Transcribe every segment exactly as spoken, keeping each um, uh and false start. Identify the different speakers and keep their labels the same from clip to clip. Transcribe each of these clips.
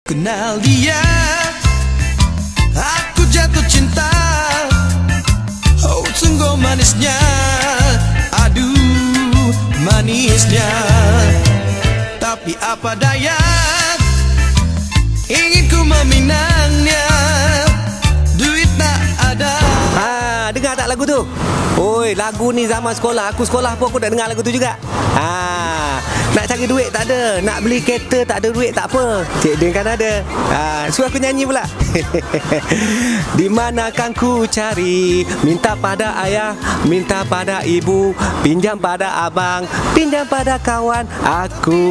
Speaker 1: Kenal dia, aku jatuh cinta. Oh sungguh manisnya, aduh manisnya. Tapi apa daya, ingin ku meminangnya, duit tak ada.
Speaker 2: Ha, dengar tak lagu tu? Oi, lagu ni zaman sekolah. Aku sekolah pun aku dah dengar lagu tu juga. Ha, nak cari duit tak ada, nak beli kereta tak ada duit tak apa. Cik Din kan ada. Ha, suruh aku nyanyi pula. Di mana kan ku cari, minta pada ayah, minta pada ibu, pinjam pada abang, pinjam pada kawan. Aku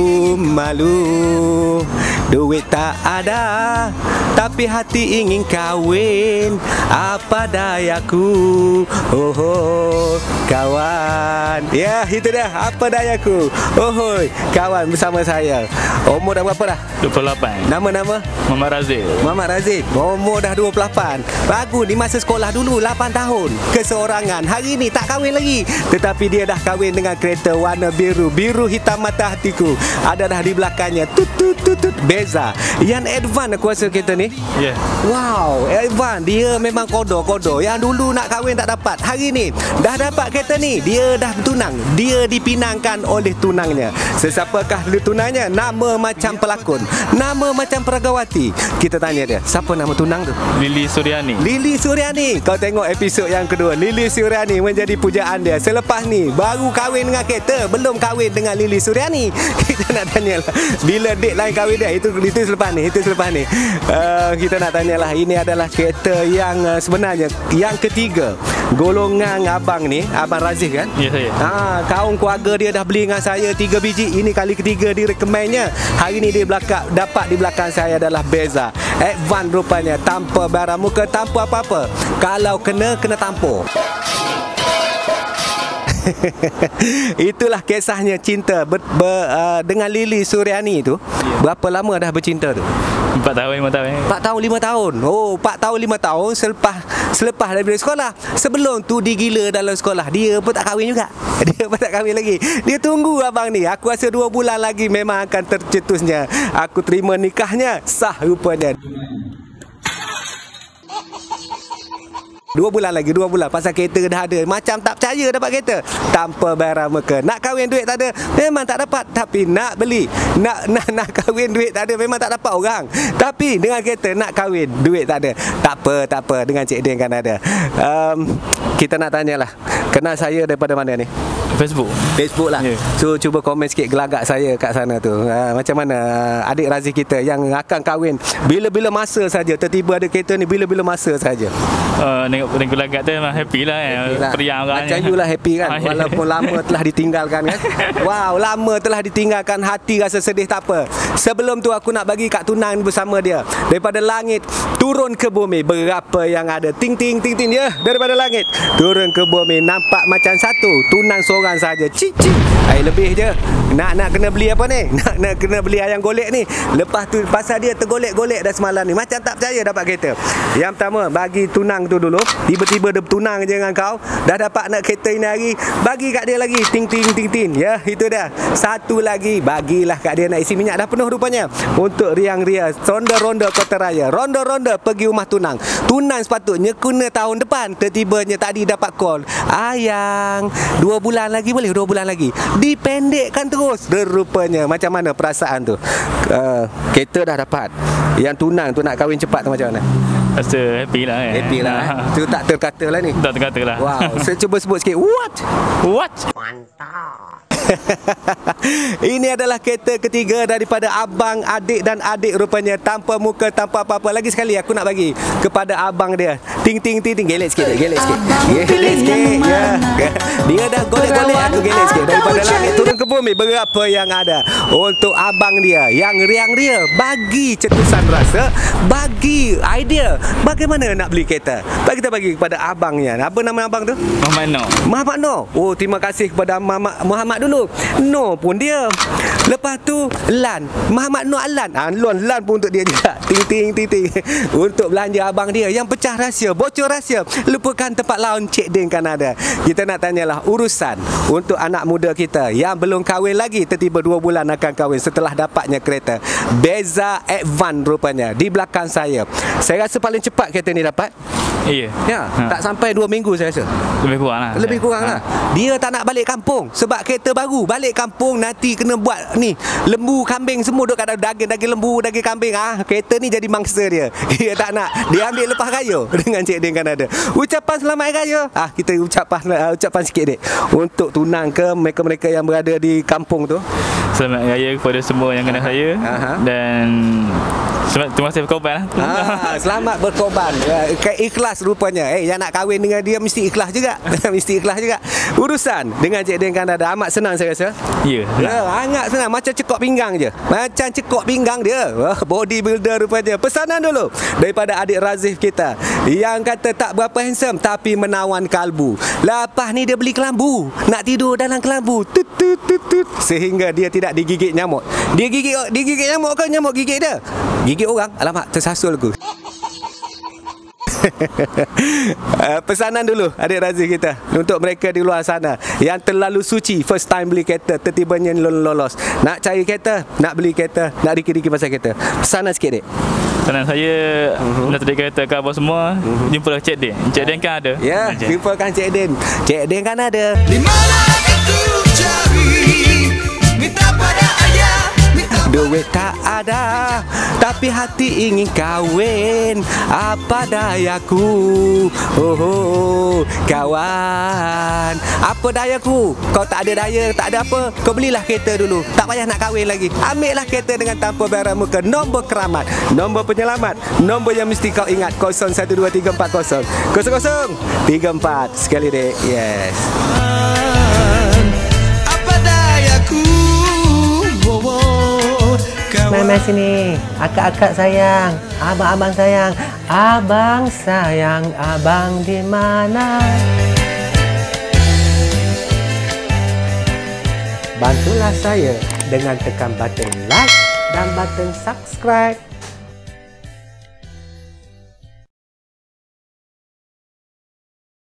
Speaker 2: malu, duit tak ada, tapi hati ingin kawin. Apa dayaku, oh, oh kawan. Ya, itu dah, apa dayaku. Oh, kawan bersama saya. Umur dah berapa dah?
Speaker 3: dua puluh lapan.
Speaker 2: Nama-nama?
Speaker 3: Muhammad Razif.
Speaker 2: Muhammad Razif. Umur dah dua puluh lapan. Bagus, di masa sekolah dulu lapan tahun, keseorangan. Hari ni tak kahwin lagi, tetapi dia dah kahwin dengan kereta warna biru. Biru hitam mata hatiku. Ada dah di belakangnya tut tut tut tut Beza. Yang advance aku rasa kereta ni.
Speaker 3: Ya. Yeah.
Speaker 2: Wow, advance. Dia memang kodo-kodo. Yang dulu nak kahwin tak dapat, hari ni dah dapat kereta ni. Dia dah tunang. Dia dipinangkan oleh tunangnya. Sesiapakah tunangnya? Nama macam pelakon, nama macam peragawati. Kita tanya dia, siapa nama tunang tu?
Speaker 3: Lili Suryani.
Speaker 2: Lili Suryani. Kau tengok episod yang kedua, Lili Suryani menjadi pujaan dia. Selepas ni baru kahwin dengan kereta, belum kahwin dengan Lili Suryani. Kita nak tanyalah bila deadline kahwin dia. Itu itu selepas ni, itu selepas ni. Uh, kita nak tanyalah, ini adalah kereta yang uh, sebenarnya yang ketiga golongan abang ni, Abang Razif kan?
Speaker 3: Ya, saya.
Speaker 2: Ha, kaum keluarga dia dah beli dengan saya tiga biji. Ini kali ketiga direkomendnya. Hari ni dia belakang, dapat di belakang saya adalah Beza. Advan rupanya, tanpa barang muka, tanpa apa-apa. Kalau kena, kena tampur. Itulah kisahnya cinta ber, ber, uh, dengan Lili Suryani tu.
Speaker 3: Ya.
Speaker 2: Berapa lama dah bercinta tu?
Speaker 3: Empat tahun, lima tahun.
Speaker 2: Empat tahun, lima tahun. Oh, empat tahun, lima tahun selepas selepas daripada sekolah. Sebelum tu digila dalam sekolah. Dia pun tak kahwin juga. Dia pun tak kahwin lagi. Dia tunggu abang ni. Aku rasa dua bulan lagi memang akan tercetusnya. Aku terima nikahnya. Sah rupanya. Dua bulan lagi, dua bulan. Pasal kereta dah ada. Macam tak percaya dapat kereta. Tanpa bayar muka. Nak kahwin duit tak ada, memang tak dapat. Tapi nak beli, Nak nak nak kahwin duit tak ada, memang tak dapat orang. Tapi dengan kereta nak kahwin, duit tak ada. Tak apa, tak apa. Dengan Cik Din kan ada. um, Kita nak tanyalah, kenal saya daripada mana ni?
Speaker 3: Facebook.
Speaker 2: Facebook lah. Yeah. So cuba komen sikit gelagak saya kat sana tu. Ha, macam mana adik Razif kita yang akan kahwin, bila-bila masa saja, tertiba ada kereta ni, bila-bila masa saja.
Speaker 3: Uh, tengok tengok gelagak tu memang happy lah. Happy lah. Periang orangnya.
Speaker 2: Macam you lah happy kan. Walaupun lama telah ditinggalkan kan. Wow, lama telah ditinggalkan, hati rasa sedih tak apa. Sebelum tu aku nak bagi kat tunang bersama dia. Daripada langit turun ke bumi, berapa yang ada. Ting ting ting ting ya, daripada langit turun ke bumi, nampak macam satu tunang seorang saja. Cik cik. Ai lebih je. Nak nak kena beli apa ni? Nak nak kena beli ayam golek ni. Lepas tu pasal dia tergolek-golek dah semalam ni. Macam tak percaya dapat kereta. Yang pertama, bagi tunang tu dulu. Tiba-tiba dia bertunang je dengan kau. Dah dapat nak kereta ini hari, bagi kat dia lagi. Ting ting ting ting. Ya, itu dah. Satu lagi, bagilah kat dia nak isi minyak. Dah penuh rupanya. Untuk riang-ria ronda-ronda kota raya. Ronda-ronda pergi rumah tunang. Tunang sepatutnya kena tahun depan. Tertibanya tadi dapat call. Ayang, dua bulan lagi boleh? Dua bulan lagi. Dipendekkan terus. Rupanya macam mana perasaan tu? Uh, kereta dah dapat. Yang tunang tu nak kahwin cepat tu macam mana?
Speaker 3: Rasa happy lah kan.
Speaker 2: Happy lah eh. Tu tak terkata lah ni.
Speaker 3: Tak terkata lah.
Speaker 2: Wow. Saya cuba sebut sikit. What?
Speaker 3: What?
Speaker 2: Mantap. Ini adalah kereta ketiga daripada abang, adik dan adik rupanya. Tanpa muka, tanpa apa-apa. Lagi sekali aku nak bagi kepada abang dia. Ting ting ting ting. Gelek sikit, gelek sikit. Gelek sikit. Ya. Dia dah golek-golek, aku gelek sikit. Daripada langit turun ke bumi, berapa yang ada. Untuk abang dia yang riang-ria, bagi cetusan rasa, bagi idea bagaimana nak beli kereta. Bagi kita bagi kepada abangnya. Apa nama abang tu?
Speaker 3: Muhammad Noh.
Speaker 2: Muhammad Noh. Oh, terima kasih kepada Muhammad, Muhammad dulu. No pun dia. Lepas tu Lan, Muhammad Noh Lan. Ah, Lan Lan pun untuk dia juga. Ting ting ting ting. Untuk belanja abang dia yang pecah rahsia bocor rahsia. Lupakan tempat laun, Cik Din kan ada. Kita nak tanyalah urusan untuk anak muda kita yang belum kahwin lagi, tertiba dua bulan akan kahwin setelah dapatnya kereta. Beza Advan rupanya di belakang saya. Saya rasa paling cepat kereta ni dapat.
Speaker 3: Iya.
Speaker 2: Ya,
Speaker 3: Ha.
Speaker 2: tak sampai dua minggu saya rasa.
Speaker 3: Lebih kurang lah.
Speaker 2: Lebih kurang
Speaker 3: Ha.
Speaker 2: lah. Dia tak nak balik kampung sebab kereta baru. Balik kampung nanti kena buat ni lembu kambing semua duk kat daging daging lembu daging kambing ah. Kereta ni jadi mangsa dia. Dia tak nak. Dia ambil lepas raya dengan Cik Din kan ada. Ucapan selamat hari raya. Ah kita ucapan uh, ucapan sikit Dik untuk tunang ke mereka-mereka yang berada di kampung tu.
Speaker 3: Selamat hari raya kepada semua yang kenal saya.
Speaker 2: Aha.
Speaker 3: Dan selamat, terima kasih berkorban lah.
Speaker 2: Ah, selamat berkorban. Ya, ikhlas rupanya. Eh, yang nak kahwin dengan dia mesti ikhlas juga. Mesti ikhlas juga. Urusan dengan Cik Din kan ada amat senang saya rasa.
Speaker 3: Ya.
Speaker 2: Ya, sangat senang. Macam cekok pinggang je. Macam cekok pinggang dia. Wah, bodybuilder rupanya. Pesanan dulu daripada adik Razif kita yang kata tak berapa handsome tapi menawan kalbu. Lepas ni dia beli kelambu. Nak tidur dalam kelambu. Tut, tut, tut, tut. Sehingga dia tidak digigit nyamuk. Dia gigit dia gigit nyamuk ke nyamuk gigit dia? Gigit orang. Alamak, tersasul aku. uh, pesanan dulu adik Razif kita untuk mereka di luar sana yang terlalu suci first time beli kereta, tertibanya lolos. Nak cari kereta, nak beli kereta, nak dikir-dikir pasal kereta. Pesanan sikit Dik.
Speaker 3: Pesanan saya
Speaker 2: Mhm.
Speaker 3: nak tadi kereta ke abang semua, jumpalah Cik Din. Cik Din kan ada.
Speaker 2: Ya,
Speaker 3: Macam.
Speaker 2: jumpakan Cik Din. Cik Din kan ada.
Speaker 1: Di mana itu cari, minta pada ayah, minta
Speaker 2: Duit tak ada, tapi hati ingin kahwin. Apa dayaku, oh, oh kawan. Apa dayaku? Kau tak ada daya, tak ada apa. Kau belilah kereta dulu. Tak payah nak kahwin lagi. Ambillah kereta dengan tanpa bayar muka. Nombor keramat, nombor penyelamat, nombor yang mesti kau ingat. Kosong satu dua tiga empat kosong kosong kosong tiga empat. Sekali Dek. Yes.
Speaker 1: apa dayaku. Oh, oh, kawan.
Speaker 4: Mai sini, akak-akak sayang, abang-abang sayang, abang sayang, abang di mana? Bantulah saya dengan tekan button like dan button subscribe.